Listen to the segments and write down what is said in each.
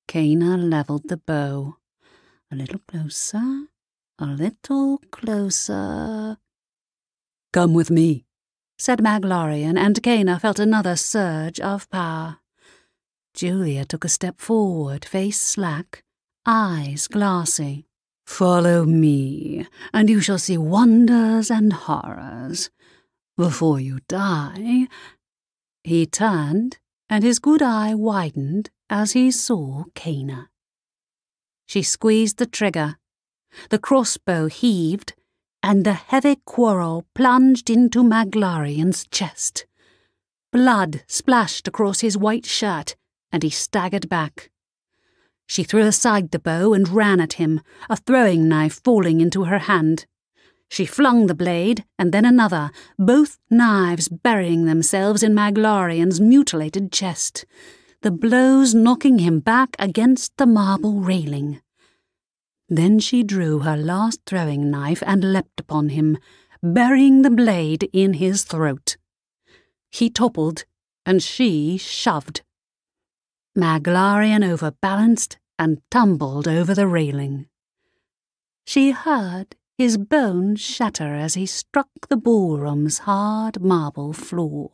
Caina levelled the bow. A little closer, a little closer. "Come with me," said Maglarion, and Caina felt another surge of power. Julia took a step forward, face slack, eyes glassy. "Follow me, and you shall see wonders and horrors. Before you die—" He turned, and his good eye widened as he saw Caina. She squeezed the trigger. The crossbow heaved, and the heavy quarrel plunged into Maglarion's chest. Blood splashed across his white shirt, and he staggered back. She threw aside the bow and ran at him, a throwing knife falling into her hand. She flung the blade, and then another, both knives burying themselves in Maglarion's mutilated chest, the blows knocking him back against the marble railing. Then she drew her last throwing knife and leapt upon him, burying the blade in his throat. He toppled, and she shoved. Maglarion overbalanced and tumbled over the railing. She heard his bones shatter as he struck the ballroom's hard marble floor.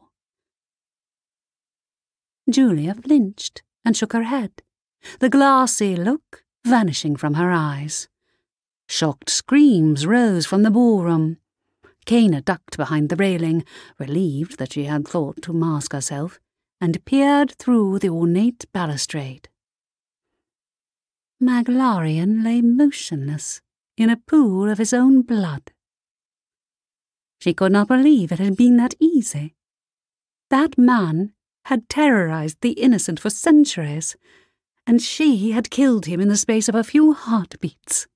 Julia flinched and shook her head, the glassy look vanishing from her eyes. Shocked screams rose from the ballroom. Caina ducked behind the railing, relieved that she had thought to mask herself, and peered through the ornate balustrade. Maglarion lay motionless in a pool of his own blood. She could not believe it had been that easy. That man had terrorized the innocent for centuries, and she had killed him in the space of a few heartbeats.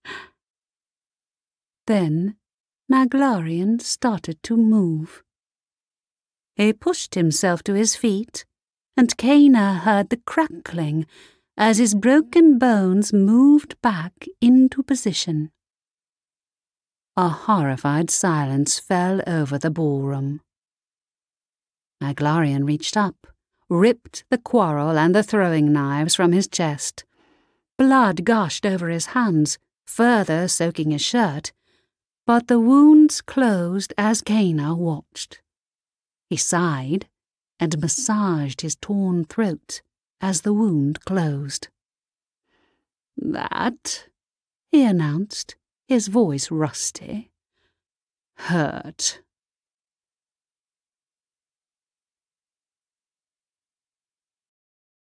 Then Maglarion started to move. He pushed himself to his feet, and Caina heard the crackling as his broken bones moved back into position. A horrified silence fell over the ballroom. Maglarion reached up, ripped the quarrel and the throwing knives from his chest. Blood gushed over his hands, further soaking his shirt, but the wounds closed as Caina watched. He sighed and massaged his torn throat as the wound closed. "That," he announced, his voice rusty, "hurt."